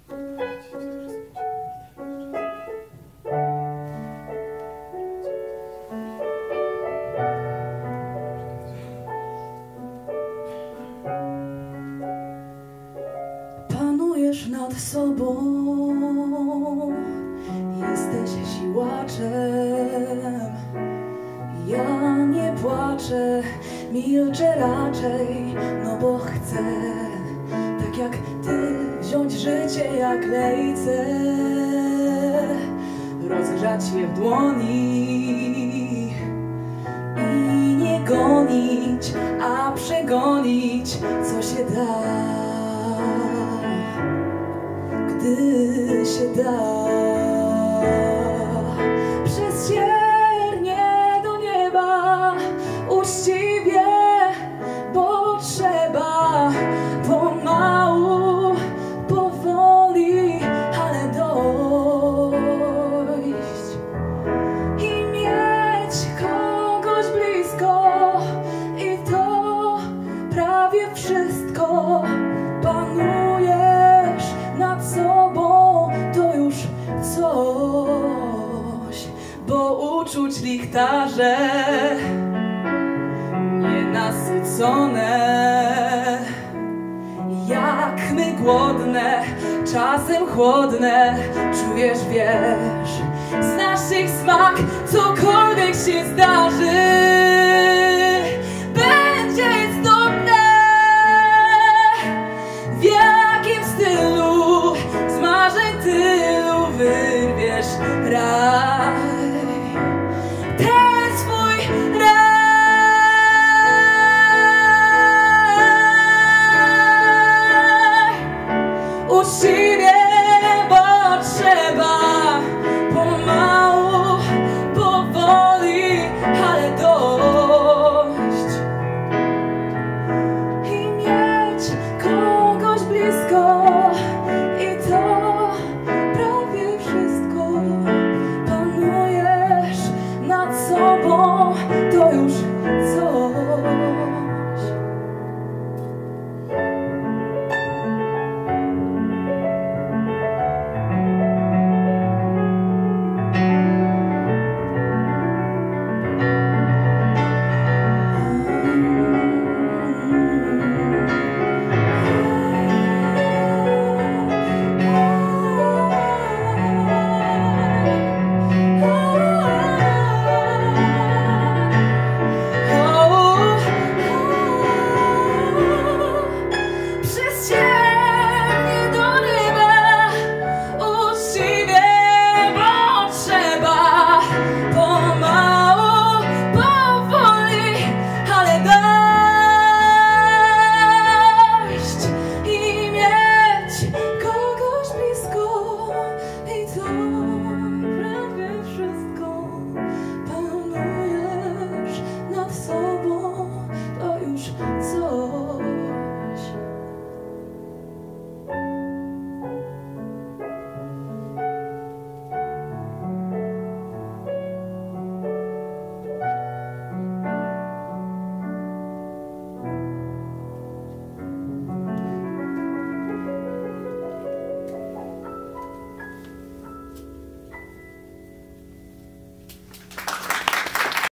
Panujesz nad sobą, jesteś siłaczem. Ja nie płaczę, milczę raczej, no bo chcę, tak jak ty, wziąć życie jak lejce, rozgrzać je w dłoni i nie gonić, a przegonić, co się da, gdy się da. Przez ciernie do nieba, uczciwie, bo trzeba, pomału, powoli, ale dojść i mieć kogoś blisko, i to prawie wszystko. Panujesz nad sobą, to już coś, bo uczuć lichtarze nienasycone, jak my głodne, czasem chłodne, czujesz, wiesz, znasz ich smak, cokolwiek się zdarzy, będzie istotne, w jakim stylu z marzeń tylu wyrwiesz raj, ten swój raj. Uczciwie,